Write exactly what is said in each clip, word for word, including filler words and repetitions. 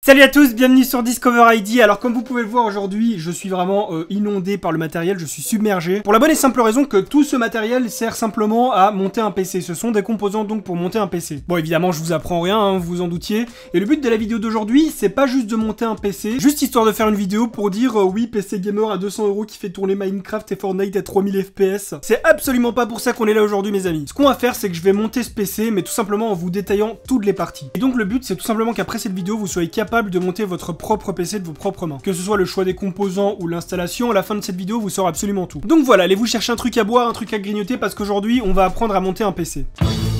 Salut à tous, bienvenue sur Discover I D. Alors comme vous pouvez le voir aujourd'hui, je suis vraiment euh, inondé par le matériel, je suis submergé. Pour la bonne et simple raison que tout ce matériel sert simplement à monter un P C. Ce sont des composants donc pour monter un P C. Bon évidemment je vous apprends rien, hein, vous vous en doutiez. Et le but de la vidéo d'aujourd'hui, c'est pas juste de monter un P C, juste histoire de faire une vidéo pour dire euh, oui P C gamer à deux cents euros qui fait tourner Minecraft et Fortnite à trois mille F P S. C'est absolument pas pour ça qu'on est là aujourd'hui mes amis. Ce qu'on va faire c'est que je vais monter ce P C mais tout simplement en vous détaillant toutes les parties. Et donc le but c'est tout simplement qu'après cette vidéo vous soyez capable de monter votre propre P C de vos propres mains. Que ce soit le choix des composants ou l'installation, à la fin de cette vidéo vous saurez absolument tout. Donc voilà, allez vous chercher un truc à boire, un truc à grignoter parce qu'aujourd'hui on va apprendre à monter un P C.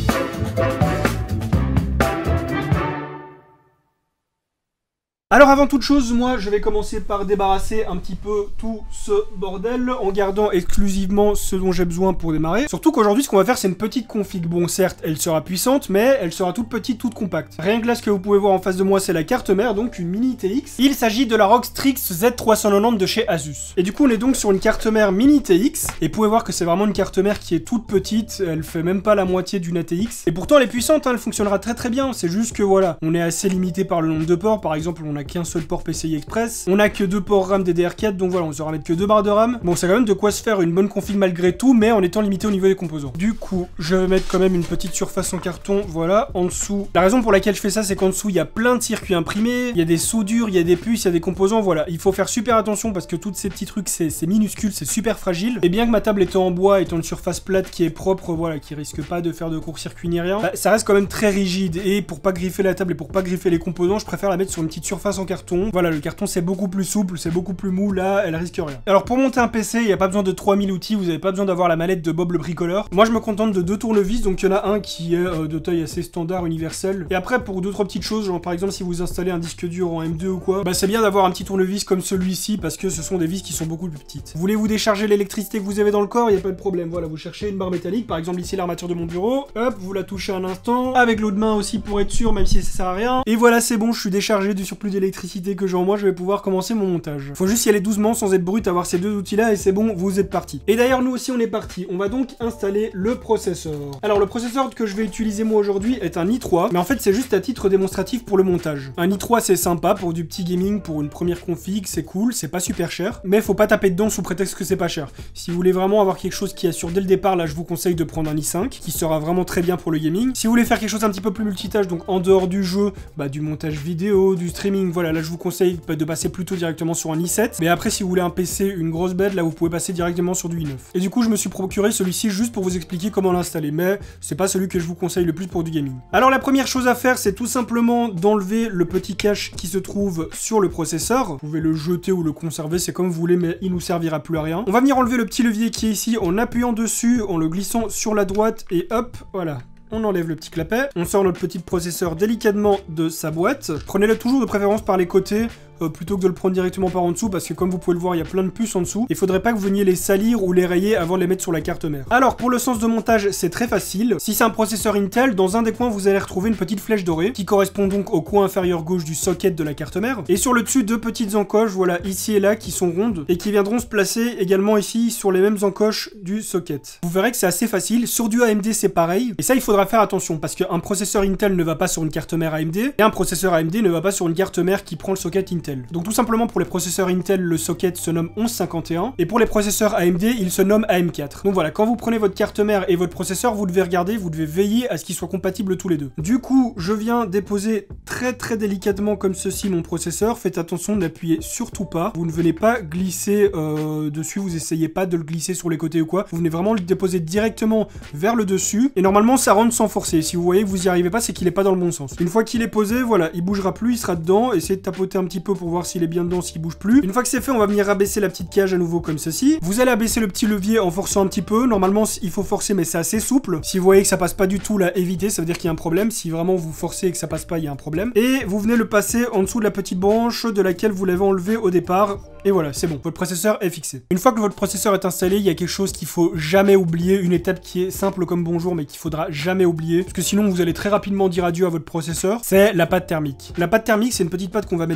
Alors avant toute chose, moi je vais commencer par débarrasser un petit peu tout ce bordel en gardant exclusivement ce dont j'ai besoin pour démarrer. Surtout qu'aujourd'hui ce qu'on va faire c'est une petite config. Bon certes elle sera puissante mais elle sera toute petite, toute compacte. Rien que là ce que vous pouvez voir en face de moi c'est la carte mère, donc une mini T X. Il s'agit de la R O G Strix Z trois cent quatre-vingt-dix de chez Asus. Et du coup on est donc sur une carte mère mini T X. Et vous pouvez voir que c'est vraiment une carte mère qui est toute petite, elle fait même pas la moitié d'une A T X. Et pourtant elle est puissante, hein, elle fonctionnera très très bien. C'est juste que voilà, on est assez limité par le nombre de ports. Par exemple on a qu'un seul port P C I Express, on a que deux ports RAM D D R quatre, donc voilà, on saura mettre que deux barres de RAM. Bon, c'est quand même de quoi se faire une bonne config malgré tout, mais en étant limité au niveau des composants. Du coup, je vais mettre quand même une petite surface en carton, voilà, en dessous. La raison pour laquelle je fais ça, c'est qu'en dessous, il y a plein de circuits imprimés, il y a des soudures, il y a des puces, il y a des composants, voilà. Il faut faire super attention parce que tous ces petits trucs, c'est minuscule, c'est super fragile. Et bien que ma table étant en bois, étant une surface plate qui est propre, voilà, qui risque pas de faire de court-circuit ni rien, bah, ça reste quand même très rigide. Et pour pas griffer la table et pour pas griffer les composants, je préfère la mettre sur une petite surface en carton. Voilà, le carton c'est beaucoup plus souple, c'est beaucoup plus mou, là elle risque rien. Alors pour monter un P C, il n'y a pas besoin de trois mille outils, vous n'avez pas besoin d'avoir la mallette de Bob le bricoleur. Moi je me contente de deux tournevis, donc il y en a un qui est euh, de taille assez standard, universelle. Et après pour deux trois petites choses, genre par exemple si vous installez un disque dur en M deux ou quoi, bah c'est bien d'avoir un petit tournevis comme celui-ci parce que ce sont des vis qui sont beaucoup plus petites. Voulez-vous décharger l'électricité que vous avez dans le corps, il n'y a pas de problème. Voilà, vous cherchez une barre métallique, par exemple ici l'armature de mon bureau, hop, vous la touchez un instant, avec l'eau de main aussi pour être sûr, même si ça sert à rien. Et voilà, c'est bon, je suis déchargé du surplus d'électricité que j'ai en moi, je vais pouvoir commencer mon montage. Faut juste y aller doucement sans être brut, avoir ces deux outils là et c'est bon, vous êtes parti. Et d'ailleurs nous aussi on est parti, on va donc installer le processeur. Alors le processeur que je vais utiliser moi aujourd'hui est un i trois, mais en fait c'est juste à titre démonstratif pour le montage. Un i trois c'est sympa pour du petit gaming, pour une première config, c'est cool, c'est pas super cher, mais faut pas taper dedans sous prétexte que c'est pas cher. Si vous voulez vraiment avoir quelque chose qui assure dès le départ, là je vous conseille de prendre un i cinq, qui sera vraiment très bien pour le gaming. Si vous voulez faire quelque chose un petit peu plus multitâche, donc en dehors du jeu, bah du montage vidéo, du streaming, voilà, là je vous conseille de passer plutôt directement sur un i sept, mais après si vous voulez un P C, une grosse bête, là vous pouvez passer directement sur du i neuf. Et du coup je me suis procuré celui-ci juste pour vous expliquer comment l'installer, mais c'est pas celui que je vous conseille le plus pour du gaming. Alors la première chose à faire c'est tout simplement d'enlever le petit cache qui se trouve sur le processeur. Vous pouvez le jeter ou le conserver, c'est comme vous voulez, mais il nous servira plus à rien. On va venir enlever le petit levier qui est ici en appuyant dessus, en le glissant sur la droite et hop, voilà. On enlève le petit clapet, on sort notre petit processeur délicatement de sa boîte. Prenez-le toujours de préférence par les côtés, Euh, plutôt que de le prendre directement par en dessous parce que comme vous pouvez le voir il y a plein de puces en dessous. Il faudrait pas que vous veniez les salir ou les rayer avant de les mettre sur la carte mère. Alors pour le sens de montage c'est très facile. Si c'est un processeur Intel, dans un des coins vous allez retrouver une petite flèche dorée qui correspond donc au coin inférieur gauche du socket de la carte mère. Et sur le dessus deux petites encoches, voilà ici et là qui sont rondes et qui viendront se placer également ici sur les mêmes encoches du socket. Vous verrez que c'est assez facile. Sur du A M D c'est pareil. Et ça il faudra faire attention parce qu'un processeur Intel ne va pas sur une carte mère A M D et un processeur A M D ne va pas sur une carte mère qui prend le socket Intel. Donc tout simplement pour les processeurs Intel, le socket se nomme onze cinquante et un et pour les processeurs A M D, il se nomme A M quatre. Donc voilà, quand vous prenez votre carte mère et votre processeur, vous devez regarder, vous devez veiller à ce qu'ils soient compatibles tous les deux. Du coup, je viens déposer très très délicatement comme ceci mon processeur. Faites attention, n'appuyez surtout pas. Vous ne venez pas glisser euh, dessus, vous essayez pas de le glisser sur les côtés ou quoi. Vous venez vraiment le déposer directement vers le dessus et normalement ça rentre sans forcer. Si vous voyez que vous y arrivez pas, c'est qu'il est pas dans le bon sens. Une fois qu'il est posé, voilà, il bougera plus, il sera dedans. Essayez de tapoter un petit peu pour voir si il est bien dedans, s'il bouge plus. Une fois que c'est fait, on va venir abaisser la petite cage à nouveau comme ceci. Vous allez abaisser le petit levier en forçant un petit peu. Normalement, il faut forcer, mais c'est assez souple. Si vous voyez que ça passe pas du tout, là, évitez, ça veut dire qu'il y a un problème. Si vraiment vous forcez et que ça passe pas, il y a un problème. Et vous venez le passer en dessous de la petite branche de laquelle vous l'avez enlevé au départ. Et voilà, c'est bon, votre processeur est fixé. Une fois que votre processeur est installé, il y a quelque chose qu'il faut jamais oublier, une étape qui est simple comme bonjour, mais qu'il faudra jamais oublier, parce que sinon vous allez très rapidement dire adieu à votre processeur, c'est la pâte thermique. La pâte thermique, c'est une petite pâte qu'on va mettre directement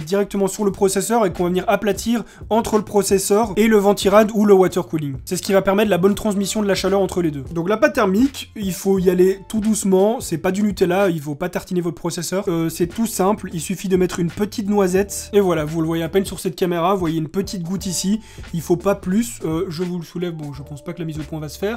sur le processeur et qu'on va venir aplatir entre le processeur et le ventirad ou le water cooling. C'est ce qui va permettre la bonne transmission de la chaleur entre les deux. Donc la pâte thermique, il faut y aller tout doucement, c'est pas du Nutella, il faut pas tartiner votre processeur, euh, c'est tout simple, il suffit de mettre une petite noisette, et voilà, vous le voyez à peine sur cette caméra, vous voyez une petite goutte ici, il faut pas plus, euh, je vous le soulève, bon je pense pas que la mise au point va se faire.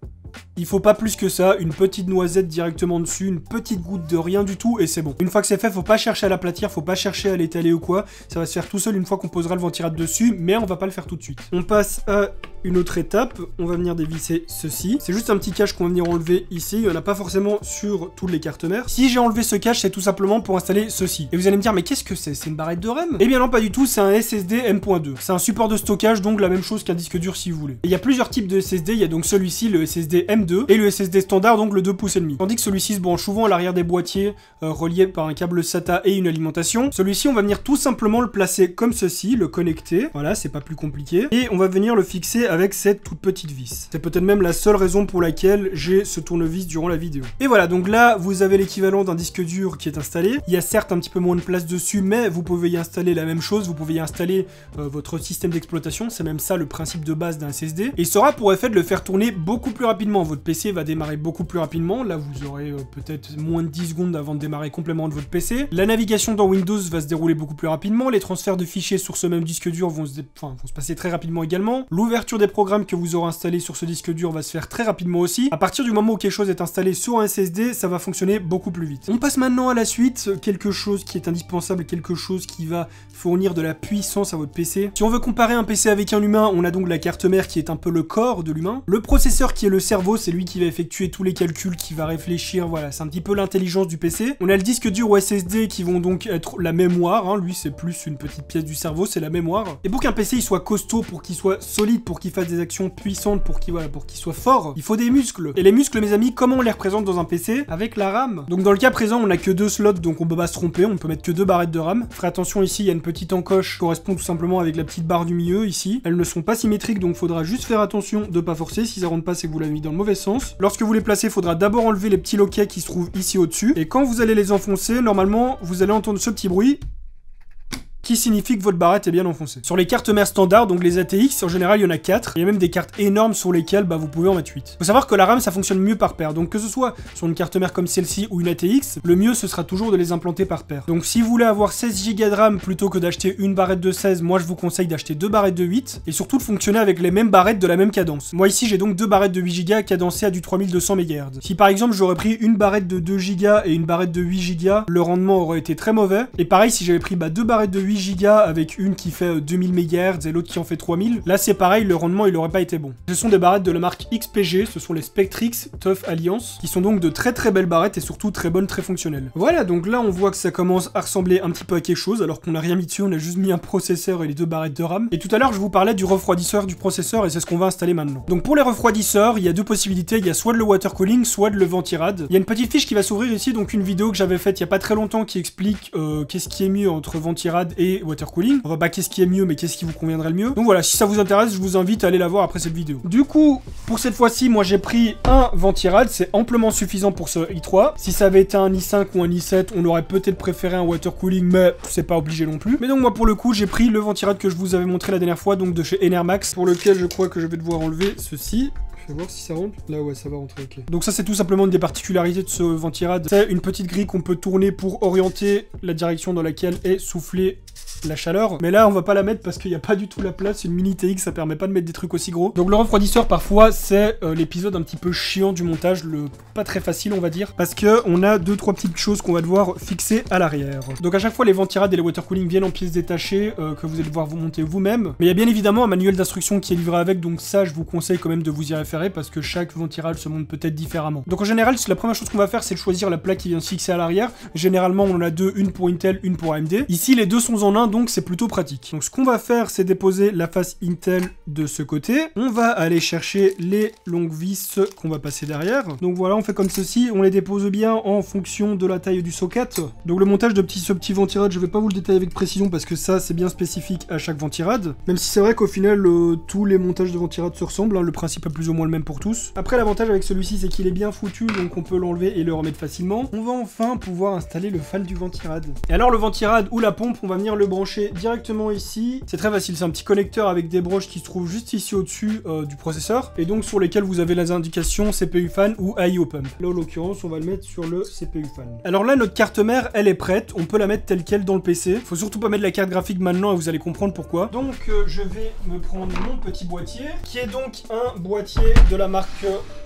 Il faut pas plus que ça, une petite noisette directement dessus, une petite goutte de rien du tout et c'est bon. Une fois que c'est fait, faut pas chercher à l'aplatir, faut pas chercher à l'étaler ou quoi, ça va se faire tout seul une fois qu'on posera le ventirad dessus, mais on va pas le faire tout de suite. On passe à une autre étape, on va venir dévisser ceci. C'est juste un petit cache qu'on va venir enlever ici, il y en a pas forcément sur toutes les cartes mères. Si j'ai enlevé ce cache, c'est tout simplement pour installer ceci. Et vous allez me dire, mais qu'est-ce que c'est? C'est une barrette de RAM? Eh bien non, pas du tout, c'est un S S D M point deux. C'est un support de stockage, donc la même chose qu'un disque dur si vous voulez. Et il y a plusieurs types de S S D, il y a donc celui-ci, le S S D M deux, et le S S D standard, donc le deux pouces et demi. Tandis que celui-ci se branche souvent à l'arrière des boîtiers, euh, relié par un câble SATA et une alimentation. Celui-ci, on va venir tout simplement le placer comme ceci, le connecter. Voilà, c'est pas plus compliqué. Et on va venir le fixer avec cette toute petite vis. C'est peut-être même la seule raison pour laquelle j'ai ce tournevis durant la vidéo. Et voilà, donc là, vous avez l'équivalent d'un disque dur qui est installé. Il y a certes un petit peu moins de place dessus, mais vous pouvez y installer la même chose. Vous pouvez y installer euh, votre système d'exploitation. C'est même ça le principe de base d'un S S D. Et ça aura pour effet de le faire tourner beaucoup plus rapidement. Votre P C va démarrer beaucoup plus rapidement. Là, vous aurez euh, peut-être moins de dix secondes avant de démarrer complètement de votre P C. La navigation dans Windows va se dérouler beaucoup plus rapidement. Les transferts de fichiers sur ce même disque dur vont se, enfin, vont se passer très rapidement également. L'ouverture des programmes que vous aurez installés sur ce disque dur va se faire très rapidement aussi. À partir du moment où quelque chose est installé sur un S S D, ça va fonctionner beaucoup plus vite. On passe maintenant à la suite, quelque chose qui est indispensable, quelque chose qui va fournir de la puissance à votre P C. Si on veut comparer un P C avec un humain, on a donc la carte mère qui est un peu le corps de l'humain. Le processeur qui est le cerveau, c'est lui qui va effectuer tous les calculs, qui va réfléchir, voilà, c'est un petit peu l'intelligence du P C. On a le disque dur ou S S D qui vont donc être la mémoire, hein. Lui c'est plus une petite pièce du cerveau, c'est la mémoire. Et pour qu'un P C il soit costaud, pour qu'il soit solide, pour qu'il fasse des actions puissantes, pour qu'il voilà, pour qu'il soit fort, il faut des muscles. Et les muscles, mes amis, comment on les représente dans un P C? Avec la RAM. Donc dans le cas présent, on n'a que deux slots, donc on peut pas se tromper, on peut mettre que deux barrettes de RAM. Faites attention ici, il y a une petite encoche qui correspond tout simplement avec la petite barre du milieu ici. Elles ne sont pas symétriques, donc faudra juste faire attention de pas forcer. Si ça rentre pas, c'est que vous l'avez mis dans le mauvais sens. Lorsque vous les placez, il faudra d'abord enlever les petits loquets qui se trouvent ici au-dessus. Et quand vous allez les enfoncer, normalement, vous allez entendre ce petit bruit qui signifie que votre barrette est bien enfoncée. Sur les cartes mères standards, donc les A T X, en général il y en a quatre. Il y a même des cartes énormes sur lesquelles bah, vous pouvez en mettre huit. Faut savoir que la RAM ça fonctionne mieux par paire, donc que ce soit sur une carte mère comme celle-ci ou une A T X, le mieux ce sera toujours de les implanter par paire. Donc si vous voulez avoir seize gigas de RAM plutôt que d'acheter une barrette de seize, moi je vous conseille d'acheter deux barrettes de huit, et surtout de fonctionner avec les mêmes barrettes de la même cadence. Moi ici j'ai donc deux barrettes de huit gigas cadencées à du trois mille deux cents mégahertz. Si par exemple j'aurais pris une barrette de deux gigas et une barrette de huit gigas, le rendement aurait été très mauvais. Et pareil si j'avais pris bah, deux barrettes de huit gigas avec une qui fait deux mille mégahertz et l'autre qui en fait trois mille. Là c'est pareil, le rendement il aurait pas été bon. Ce sont des barrettes de la marque X P G, ce sont les Spectrix Tough Alliance, qui sont donc de très très belles barrettes et surtout très bonnes, très fonctionnelles. Voilà, donc là on voit que ça commence à ressembler un petit peu à quelque chose, alors qu'on n'a rien mis dessus, on a juste mis un processeur et les deux barrettes de RAM. Et tout à l'heure je vous parlais du refroidisseur du processeur et c'est ce qu'on va installer maintenant. Donc pour les refroidisseurs, il y a deux possibilités, il y a soit de le water cooling, soit de le ventirad. Il y a une petite fiche qui va s'ouvrir ici, donc une vidéo que j'avais faite il y a pas très longtemps qui explique euh, qu'est-ce qui est mieux entre ventirad et water cooling. On va pas qu'est-ce qui est mieux, mais qu'est-ce qui vous conviendrait le mieux. Donc voilà, si ça vous intéresse, je vous invite à aller la voir après cette vidéo. Du coup, pour cette fois-ci, moi j'ai pris un ventirad, c'est amplement suffisant pour ce i trois. Si ça avait été un i cinq ou un i sept, on aurait peut-être préféré un water cooling, mais c'est pas obligé non plus. Mais donc moi pour le coup, j'ai pris le ventirad que je vous avais montré la dernière fois, donc de chez Enermax, pour lequel je crois que je vais devoir enlever ceci. Je vais voir si ça rentre. Là, ouais, ça va rentrer, ok. Donc ça, c'est tout simplement une des particularités de ce ventirad. C'est une petite grille qu'on peut tourner pour orienter la direction dans laquelle est soufflée la chaleur. Mais là, on va pas la mettre parce qu'il n'y a pas du tout la place. Une mini T X, ça permet pas de mettre des trucs aussi gros. Donc le refroidisseur, parfois, c'est euh, l'épisode un petit peu chiant du montage, le pas très facile, on va dire, parce que on a deux, trois petites choses qu'on va devoir fixer à l'arrière. Donc à chaque fois, les ventirad et les water cooling viennent en pièces détachées euh, que vous allez devoir vous monter vous-même. Mais il y a bien évidemment un manuel d'instruction qui est livré avec, donc ça, je vous conseille quand même de vous y référer parce que chaque ventirad se monte peut-être différemment. Donc en général, la première chose qu'on va faire, c'est de choisir la plaque qui vient se fixer à l'arrière. Généralement, on en a deux, une pour Intel, une pour A M D. Ici, les deux sont en un, donc c'est plutôt pratique. Donc ce qu'on va faire, c'est déposer la face Intel de ce côté. On va aller chercher les longues vis qu'on va passer derrière. Donc voilà, on fait comme ceci. On les dépose bien en fonction de la taille du socket. Donc le montage de petit, ce petit ventirad, je vais pas vous le détailler avec précision parce que ça, c'est bien spécifique à chaque ventirad. Même si c'est vrai qu'au final, euh, tous les montages de ventirad se ressemblent. Hein. Le principe est plus ou moins le même pour tous. Après, l'avantage avec celui-ci, c'est qu'il est bien foutu, donc on peut l'enlever et le remettre facilement. On va enfin pouvoir installer le fan du ventirad. Et alors, le ventirad ou la pompe, on va venir le brancher brancher directement ici. C'est très facile, c'est un petit connecteur avec des broches qui se trouvent juste ici au-dessus euh, du processeur et donc sur lesquels vous avez les indications C P U fan ou I O pump. Là en l'occurrence on va le mettre sur le C P U fan. Alors là notre carte mère elle est prête, on peut la mettre telle quelle dans le P C. Faut surtout pas mettre la carte graphique maintenant et vous allez comprendre pourquoi. Donc euh, je vais me prendre mon petit boîtier qui est donc un boîtier de la marque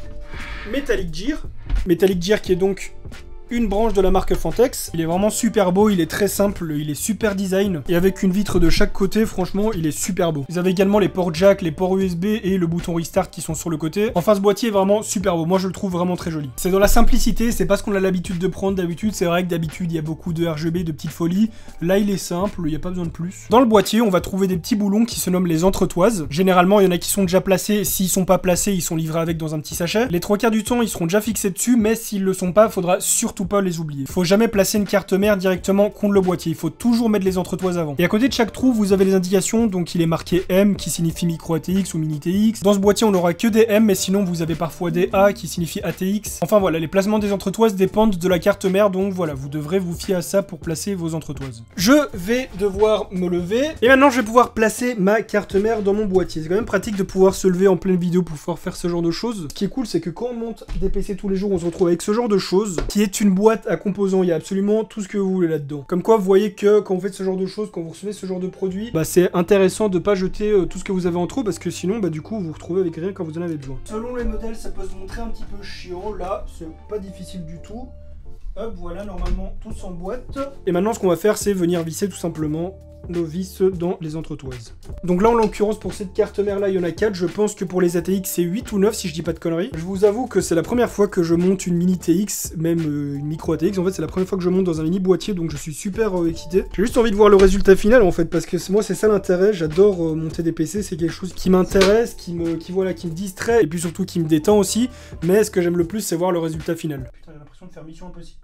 Metallic Gear. Metallic Gear qui est donc une branche de la marque Fantex. Il est vraiment super beau, il est très simple, il est super design. Et avec une vitre de chaque côté, franchement, il est super beau. Vous avez également les ports jack, les ports U S B et le bouton restart qui sont sur le côté. Enfin, ce boîtier est vraiment super beau. Moi, je le trouve vraiment très joli. C'est dans la simplicité, c'est pas ce qu'on a l'habitude de prendre d'habitude. C'est vrai que d'habitude, il y a beaucoup de R G B, de petites folies. Là, il est simple, il n'y a pas besoin de plus. Dans le boîtier, on va trouver des petits boulons qui se nomment les entretoises. Généralement, il y en a qui sont déjà placés. S'ils sont pas placés, ils sont livrés avec dans un petit sachet. Les trois quarts du temps, ils seront déjà fixés dessus, mais s'ils le sont pas, faudra surtout pas les oublier. Faut jamais placer une carte mère directement contre le boîtier, il faut toujours mettre les entretoises avant. Et à côté de chaque trou, vous avez les indications, donc il est marqué M qui signifie micro A T X ou mini T X. Dans ce boîtier, on n'aura que des M, mais sinon vous avez parfois des A qui signifient A T X. Enfin voilà, les placements des entretoises dépendent de la carte mère, donc voilà, vous devrez vous fier à ça pour placer vos entretoises. Je vais devoir me lever, et maintenant je vais pouvoir placer ma carte mère dans mon boîtier. C'est quand même pratique de pouvoir se lever en pleine vidéo pour pouvoir faire ce genre de choses. Ce qui est cool, c'est que quand on monte des P C tous les jours, on se retrouve avec ce genre de choses, qui est une boîte à composants. Il y a absolument tout ce que vous voulez là-dedans. Comme quoi, vous voyez que quand vous faites ce genre de choses, quand vous recevez ce genre de produit, bah c'est intéressant de pas jeter euh, tout ce que vous avez en trop, parce que sinon, bah du coup, vous vous retrouvez avec rien quand vous en avez besoin. Selon les modèles, ça peut se montrer un petit peu chiant. Là, c'est pas difficile du tout. Hop, voilà, normalement, tout s'emboîte. Et maintenant, ce qu'on va faire, c'est venir visser tout simplement nos vis dans les entretoises. Donc là, en l'occurrence, pour cette carte mère là, il y en a quatre. Je pense que pour les A T X, c'est huit ou neuf si je dis pas de conneries. Je vous avoue que c'est la première fois que je monte une mini T X, même euh, une micro A T X. En fait, c'est la première fois que je monte dans un mini boîtier, donc je suis super euh, excité. J'ai juste envie de voir le résultat final en fait, parce que moi, c'est ça l'intérêt. J'adore euh, monter des P C, c'est quelque chose qui m'intéresse, qui me, qui, voilà, qui me distrait, et puis surtout qui me détend aussi. Mais ce que j'aime le plus, c'est voir le résultat final. Putain, j'ai l'impression de faire mission impossible.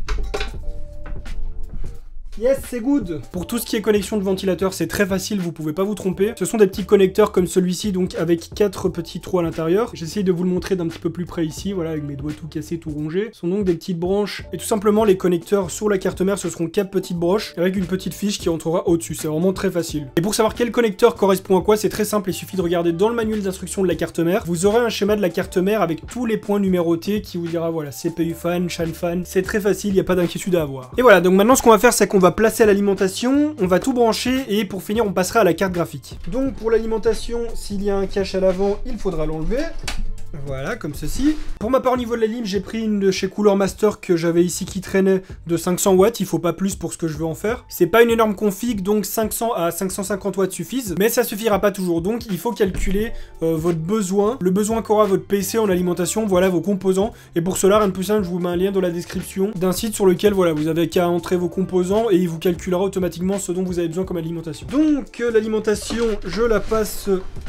Yes, c'est good. Pour tout ce qui est connexion de ventilateur, c'est très facile, vous pouvez pas vous tromper. Ce sont des petits connecteurs comme celui-ci, donc avec quatre petits trous à l'intérieur. J'essaye de vous le montrer d'un petit peu plus près ici, voilà, avec mes doigts tout cassés, tout rongés. Ce sont donc des petites branches. Et tout simplement, les connecteurs sur la carte mère, ce seront quatre petites broches, avec une petite fiche qui entrera au-dessus. C'est vraiment très facile. Et pour savoir quel connecteur correspond à quoi, c'est très simple, il suffit de regarder dans le manuel d'instruction de la carte mère. Vous aurez un schéma de la carte mère avec tous les points numérotés qui vous dira, voilà, C P U fan, CHAN fan. C'est très facile, il n'y a pas d'inquiétude à avoir. Et voilà, donc maintenant, ce qu'on va faire, c'est qu'on va placer à l'alimentation, on va tout brancher et pour finir on passera à la carte graphique. Donc pour l'alimentation, s'il y a un cache à l'avant, il faudra l'enlever. Voilà, comme ceci. Pour ma part, au niveau de la ligne, j'ai pris une de chez Cooler Master que j'avais ici qui traînait de cinq cents watts. Il faut pas plus pour ce que je veux en faire. C'est pas une énorme config, donc cinq cents à cinq cent cinquante watts suffisent. Mais ça suffira pas toujours. Donc, il faut calculer euh, votre besoin, le besoin qu'aura votre P C en alimentation. Voilà vos composants. Et pour cela, rien de plus simple, je vous mets un lien dans la description d'un site sur lequel, voilà, vous avez qu'à entrer vos composants et il vous calculera automatiquement ce dont vous avez besoin comme alimentation. Donc, euh, l'alimentation, je la passe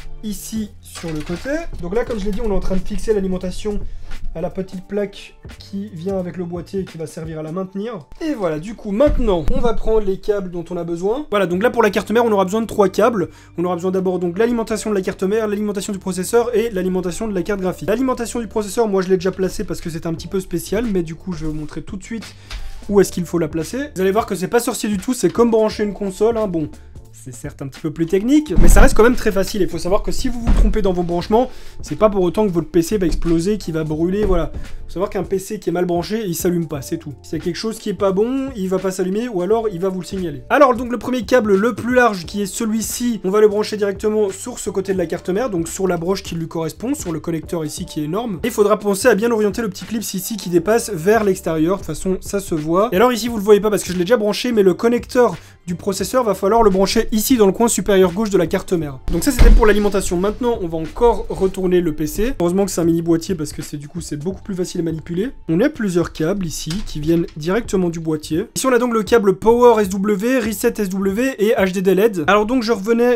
ici sur le côté. Donc là, comme je l'ai dit, on est en train de fixer l'alimentation à la petite plaque qui vient avec le boîtier et qui va servir à la maintenir. Et voilà, du coup, maintenant, on va prendre les câbles dont on a besoin. Voilà, donc là, pour la carte mère, on aura besoin de trois câbles. On aura besoin d'abord donc l'alimentation de la carte mère, l'alimentation du processeur et l'alimentation de la carte graphique. L'alimentation du processeur, moi, je l'ai déjà placé parce que c'est un petit peu spécial, mais du coup, je vais vous montrer tout de suite où est-ce qu'il faut la placer. Vous allez voir que c'est pas sorcier du tout, c'est comme brancher une console, hein, bon... C'est certes un petit peu plus technique, mais ça reste quand même très facile. Il faut savoir que si vous vous trompez dans vos branchements, c'est pas pour autant que votre P C va exploser, qu'il va brûler, voilà. Faut savoir qu'un P C qui est mal branché, il s'allume pas, c'est tout. S'il y a quelque chose qui est pas bon, il va pas s'allumer, ou alors il va vous le signaler. Alors donc le premier câble le plus large, qui est celui-ci, on va le brancher directement sur ce côté de la carte mère, donc sur la broche qui lui correspond, sur le connecteur ici qui est énorme. Et il faudra penser à bien orienter le petit clip ici qui dépasse vers l'extérieur, de toute façon ça se voit. Et alors ici vous le voyez pas parce que je l'ai déjà branché, mais le connecteur du processeur va falloir le brancher ici dans le coin supérieur gauche de la carte mère. Donc ça c'était pour l'alimentation. Maintenant on va encore retourner le P C. Heureusement que c'est un mini boîtier parce que c'est du coup c'est beaucoup plus facile à manipuler. On a plusieurs câbles ici qui viennent directement du boîtier. Ici on a donc le câble Power S W, Reset S W et H D D L E D. Alors donc je revenais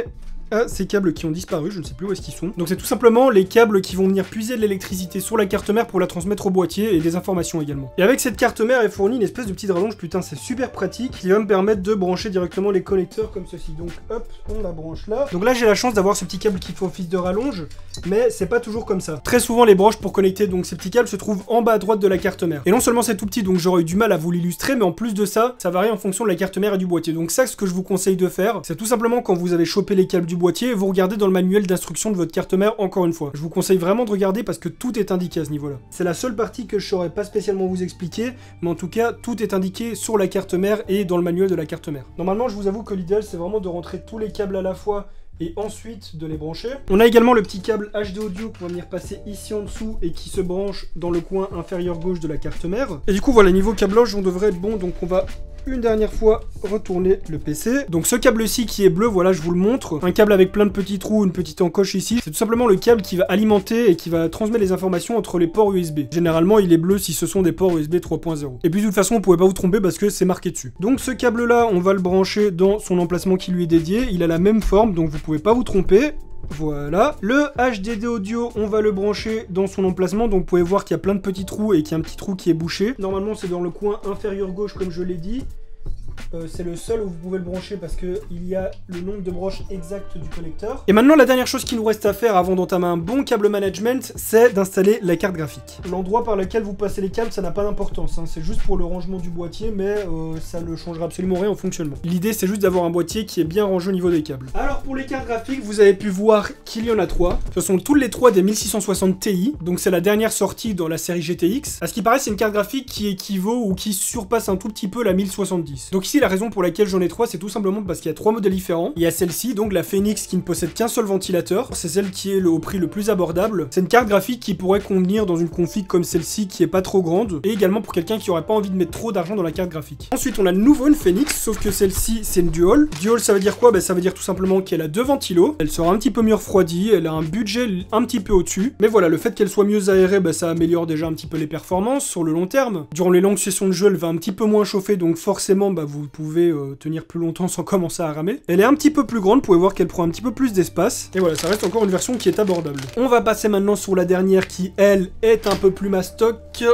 à ces câbles qui ont disparu, je ne sais plus où est-ce qu'ils sont. Donc c'est tout simplement les câbles qui vont venir puiser de l'électricité sur la carte mère pour la transmettre au boîtier et des informations également. Et avec cette carte mère est fournie une espèce de petite rallonge, putain c'est super pratique, qui va me permettre de brancher directement les connecteurs comme ceci. Donc hop, on la branche là. Donc là j'ai la chance d'avoir ce petit câble qui fait office de rallonge, mais c'est pas toujours comme ça. Très souvent les branches pour connecter donc ces petits câbles se trouvent en bas à droite de la carte mère. Et non seulement c'est tout petit, donc j'aurais eu du mal à vous l'illustrer, mais en plus de ça, ça varie en fonction de la carte mère et du boîtier. Donc ça, ce que je vous conseille de faire, c'est tout simplement quand vous avez chopé les câbles du boîtier, vous regardez dans le manuel d'instruction de votre carte mère encore une fois. Je vous conseille vraiment de regarder parce que tout est indiqué à ce niveau-là. C'est la seule partie que je saurais pas spécialement vous expliquer, mais en tout cas, tout est indiqué sur la carte mère et dans le manuel de la carte mère. Normalement, je vous avoue que l'idéal, c'est vraiment de rentrer tous les câbles à la fois et ensuite de les brancher. On a également le petit câble H D audio qu'on va venir passer ici en dessous et qui se branche dans le coin inférieur gauche de la carte mère. Et du coup voilà, niveau câblage on devrait être bon, donc on va une dernière fois retourner le P C. Donc ce câble-ci qui est bleu, voilà je vous le montre, un câble avec plein de petits trous, une petite encoche ici, c'est tout simplement le câble qui va alimenter et qui va transmettre les informations entre les ports U S B. Généralement il est bleu si ce sont des ports U S B trois point zéro. Et puis de toute façon vous pouvez pas vous tromper parce que c'est marqué dessus. Donc ce câble là on va le brancher dans son emplacement qui lui est dédié, il a la même forme donc vous pouvez pas vous tromper. Voilà, le H D D audio, on va le brancher dans son emplacement, donc vous pouvez voir qu'il y a plein de petits trous et qu'il y a un petit trou qui est bouché. Normalement c'est dans le coin inférieur gauche comme je l'ai dit. Euh, c'est le seul où vous pouvez le brancher parce qu'il y a le nombre de broches exact du connecteur. Et maintenant la dernière chose qu'il nous reste à faire avant d'entamer un bon câble management, c'est d'installer la carte graphique. L'endroit par lequel vous passez les câbles, ça n'a pas d'importance, hein. C'est juste pour le rangement du boîtier, mais euh, ça ne changera absolument rien au fonctionnement. L'idée c'est juste d'avoir un boîtier qui est bien rangé au niveau des câbles. Alors pour les cartes graphiques, vous avez pu voir qu'il y en a trois. Ce sont tous les trois des mille six cent soixante Ti, donc c'est la dernière sortie dans la série G T X. À ce qui paraît c'est une carte graphique qui équivaut ou qui surpasse un tout petit peu la mille soixante-dix. Donc ici la raison pour laquelle j'en ai trois, c'est tout simplement parce qu'il y a trois modèles différents. Il y a celle-ci, donc la Phoenix qui ne possède qu'un seul ventilateur. C'est celle qui est le, au prix le plus abordable. C'est une carte graphique qui pourrait convenir dans une config comme celle-ci qui est pas trop grande. Et également pour quelqu'un qui aurait pas envie de mettre trop d'argent dans la carte graphique. Ensuite, on a de nouveau une Phoenix, sauf que celle-ci c'est une Dual. Dual ça veut dire quoi? Ben, ça veut dire tout simplement qu'elle a deux ventilos. Elle sera un petit peu mieux refroidie. Elle a un budget un petit peu au-dessus. Mais voilà, le fait qu'elle soit mieux aérée, ben, ça améliore déjà un petit peu les performances sur le long terme. Durant les longues sessions de jeu, elle va un petit peu moins chauffer, donc forcément ben, vous pouvez euh, tenir plus longtemps sans commencer à ramer. Elle est un petit peu plus grande, vous pouvez voir qu'elle prend un petit peu plus d'espace. Et voilà, ça reste encore une version qui est abordable. On va passer maintenant sur la dernière qui, elle, est un peu plus mastoc.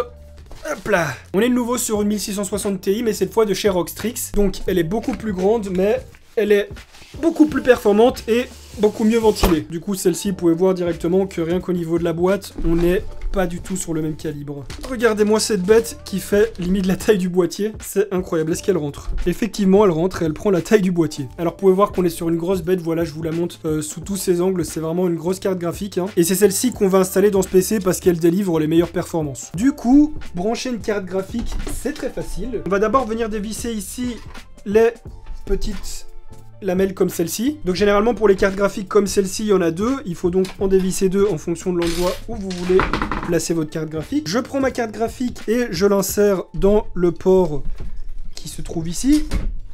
Hop là. On est de nouveau sur une mille six cent soixante Ti, mais cette fois de chez Rockstrix. Donc elle est beaucoup plus grande, mais elle est beaucoup plus performante et beaucoup mieux ventilée. Du coup, celle-ci, vous pouvez voir directement que rien qu'au niveau de la boîte, on n'est pas du tout sur le même calibre. Regardez-moi cette bête qui fait limite la taille du boîtier. C'est incroyable. Est-ce qu'elle rentre? Effectivement, elle rentre et elle prend la taille du boîtier. Alors, vous pouvez voir qu'on est sur une grosse bête. Voilà, je vous la montre euh, sous tous ses angles. C'est vraiment une grosse carte graphique. Hein. Et c'est celle-ci qu'on va installer dans ce P C parce qu'elle délivre les meilleures performances. Du coup, brancher une carte graphique, c'est très facile. On va d'abord venir dévisser ici les petites lamelles comme celle-ci. Donc généralement pour les cartes graphiques comme celle-ci, il y en a deux. Il faut donc en dévisser deux en fonction de l'endroit où vous voulez placer votre carte graphique. Je prends ma carte graphique et je l'insère dans le port qui se trouve ici.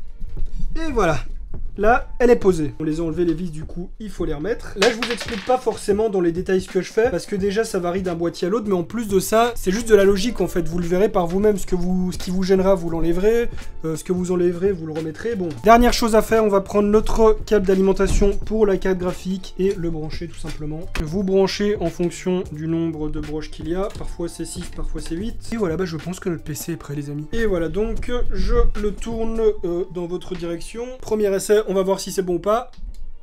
Et voilà. Là, elle est posée. On les a enlevés les vis, du coup, il faut les remettre. Là, je vous explique pas forcément dans les détails ce que je fais, parce que déjà, ça varie d'un boîtier à l'autre, mais en plus de ça, c'est juste de la logique, en fait. Vous le verrez par vous-même. Ce que vous, ce qui vous gênera, vous l'enlèverez. Euh, ce que vous enlèverez, vous le remettrez. Bon. Dernière chose à faire, on va prendre notre câble d'alimentation pour la carte graphique et le brancher, tout simplement. Vous branchez en fonction du nombre de broches qu'il y a. Parfois, c'est six, parfois, c'est huit. Et voilà, bah, je pense que notre P C est prêt, les amis. Et voilà, donc, je le tourne euh, dans votre direction. Premier essai. On va voir si c'est bon ou pas.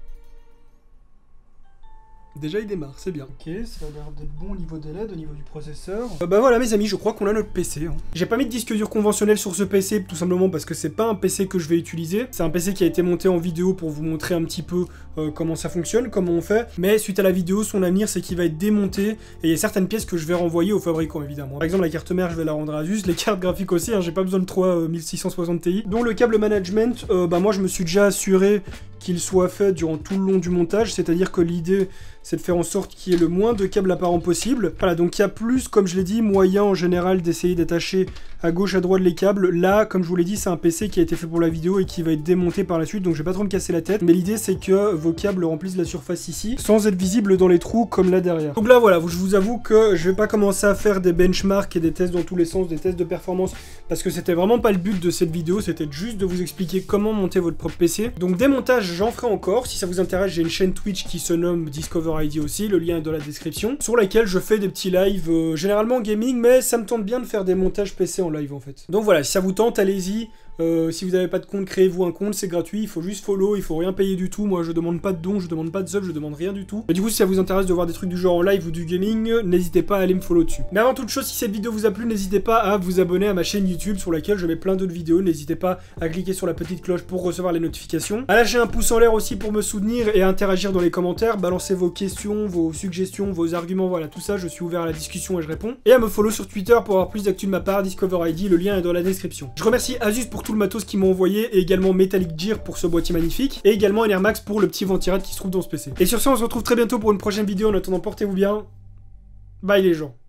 Déjà il démarre, c'est bien. Ok, ça a l'air d'être bon au niveau des L E D, au niveau du processeur. Euh, bah voilà mes amis, je crois qu'on a notre P C. Hein. J'ai pas mis de disque dur conventionnel sur ce P C, tout simplement parce que c'est pas un P C que je vais utiliser. C'est un P C qui a été monté en vidéo pour vous montrer un petit peu euh, comment ça fonctionne, comment on fait. Mais suite à la vidéo, son avenir c'est qu'il va être démonté. Et il y a certaines pièces que je vais renvoyer au fabricant évidemment. Par exemple la carte mère, je vais la rendre à Asus. Les cartes graphiques aussi, hein, j'ai pas besoin de trois euh, mille six cent soixante Ti. Donc le câble management, euh, bah moi je me suis déjà assuré qu'il soit fait durant tout le long du montage. C'est-à-dire que l'idée c'est de faire en sorte qu'il y ait le moins de câbles apparents possible. Voilà, donc il y a plus, comme je l'ai dit, moyen en général d'essayer d'attacher à gauche, à droite les câbles. Là, comme je vous l'ai dit, c'est un P C qui a été fait pour la vidéo et qui va être démonté par la suite, donc je vais pas trop me casser la tête. Mais l'idée, c'est que vos câbles remplissent la surface ici, sans être visibles dans les trous comme là derrière. Donc là, voilà, je vous avoue que je vais pas commencer à faire des benchmarks et des tests dans tous les sens, des tests de performance, parce que c'était vraiment pas le but de cette vidéo, c'était juste de vous expliquer comment monter votre propre P C. Donc démontage j'en ferai encore. Si ça vous intéresse, j'ai une chaîne Twitch qui se nomme Discover I D aussi, le lien est dans la description, sur laquelle je fais des petits lives, euh, généralement gaming, mais ça me tente bien de faire des montages P C en live en fait. Donc voilà, si ça vous tente, allez-y. Euh, si vous n'avez pas de compte, créez-vous un compte, c'est gratuit, il faut juste follow, il faut rien payer du tout. Moi je demande pas de dons, je demande pas de sub, je demande rien du tout. Mais du coup, si ça vous intéresse de voir des trucs du genre en live ou du gaming, n'hésitez pas à aller me follow dessus. Mais avant toute chose, si cette vidéo vous a plu, n'hésitez pas à vous abonner à ma chaîne YouTube sur laquelle je mets plein d'autres vidéos. N'hésitez pas à cliquer sur la petite cloche pour recevoir les notifications. À lâcher un pouce en l'air aussi pour me soutenir et à interagir dans les commentaires. Balancez vos questions, vos suggestions, vos arguments, voilà tout ça, je suis ouvert à la discussion et je réponds. Et à me follow sur Twitter pour avoir plus d'actu de ma part, Discover I D, le lien est dans la description. Je remercie Asus pour tout le matos qu'ils m'ont envoyé et également Metallic Gear pour ce boîtier magnifique et également Enermax pour le petit ventirad qui se trouve dans ce P C. Et sur ce, on se retrouve très bientôt pour une prochaine vidéo. En attendant, portez-vous bien. Bye les gens.